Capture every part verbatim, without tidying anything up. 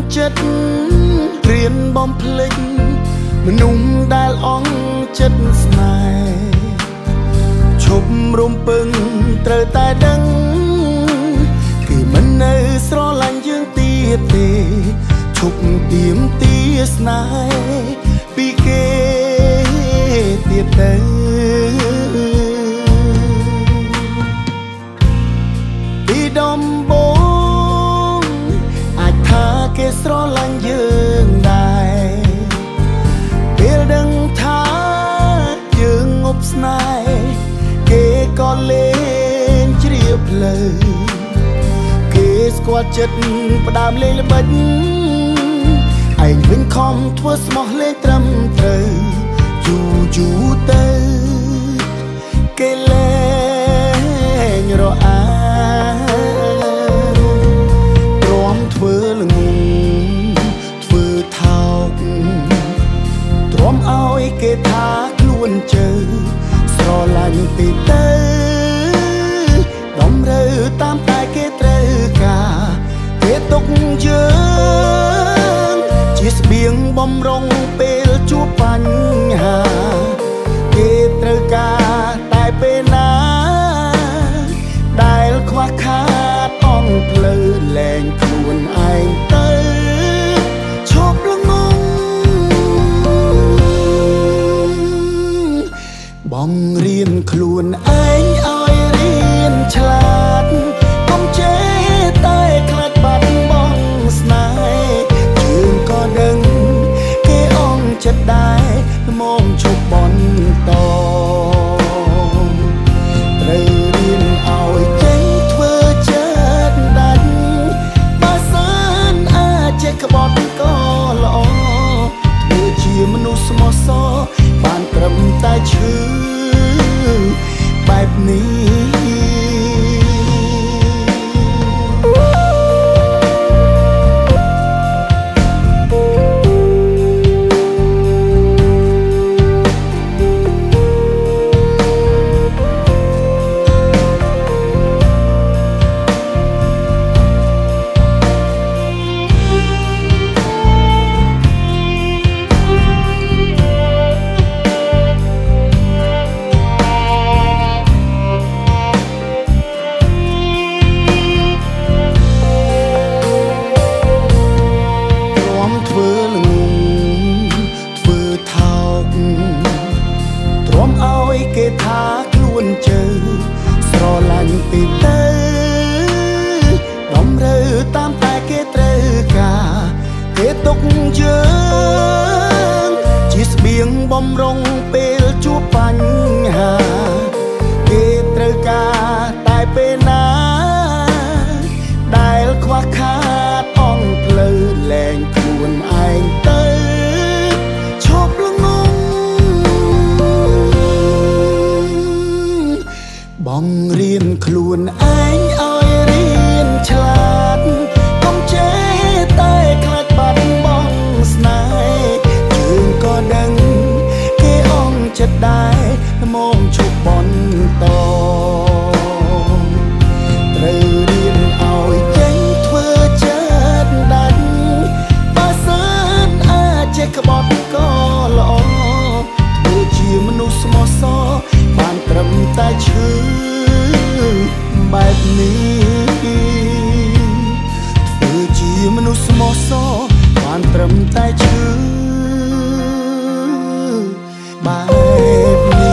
ចិត្តរៀនបំភ្លេចមនុស្សដែលអងចិត្តស្នេហ៍ឈប់រំពឹងត្រូវតែដឹងគេមិននៅស្រឡាញ់យើងទៀតទេឈប់ទៀមទាស្នេហ៍ពីគេទៀតទៅពីដំបូងអាចថាគេស្រឡាញ់យើងដែរពេលដឹងថាយើងងប់ស្នេហ៍គេក៏លេងជ្រាបផ្លូវគេស្គាល់ចិត្តផ្ដើមលេងល្បិចឯងវិញខំធ្វើស្មោះលេងត្រឹមត្រូវយូរយូរទៅគេលេងរអាព្រមធ្វើល្ងងធ្វើថោកទ្រាំឲ្យគេថាខ្លួនជើស្រឡាញ់ទីទៅដំរើតាមតែគេត្រូវការគេទុកយើងជាស្បៀងបំរុងពេលជួបបញ្ហាគេត្រូវការតែពេលណាដែលខ្វះខាតអងផ្លូវលែងខ្លួនឯងទៅឈប់ល្ងងបងរៀនខ្លួនឯងឲ្យរៀនឆ្លាតកុំចេះតែខ្លាចបាត់បង់ស្នេហ៍ជើងក៏ដឹងគេអងចិត្តដែរមកឈប់បន់តត្រូវរៀនឲ្យចេះធ្វើចិត្តដាច់បើសិនអាចចេះក្បត់ក៏ល្អធ្វើជាមនុស្សស្មោះសរបានត្រឹមតែឈឺបែបនេះគេថាខ្លួនជើស្រឡាញ់ពីទៅដំរើតាមតែគេត្រូវការគេទុកយើងជាស្បៀងបំរុងពេលជួបបញ្ហាគេត្រូវការតែពេលណាដែលខ្វះខាតអងផ្លូវលែងខ្លួនឯងទៅឈប់ល្ងងបងរៀនខ្លួនឯងឲ្យរៀនឆ្លាតកុំចេះតែខ្លាចបាត់បង់ស្នេហ៍ជើងក៏ដឹងគេអងចិត្តដែរមកឈប់បន់តត្រូវរៀនឲ្យចេះធ្វើចិត្តដាច់បើសិនអាចចេះក្បត់ក៏ល្អធ្វើជាមនុស្សស្មោះសរបានត្រឹមតែឈឺបែបនេះធ្វើជាមនុស្សស្មោះសរបានត្រឹមតែឈឺបែបនេះ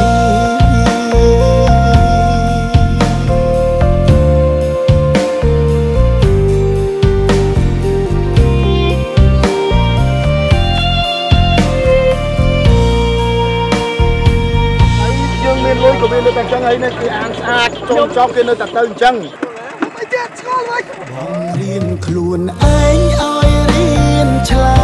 ក៏វានៅតែអញ្ចឹងហើយនេះគេអានស្អាតចុងចប់គេនៅតែទៅអញ្ចឹងមិនទៀតឆ្ងល់វិញបងរៀនខ្លួនឯងឲ្យរៀនឆ្លា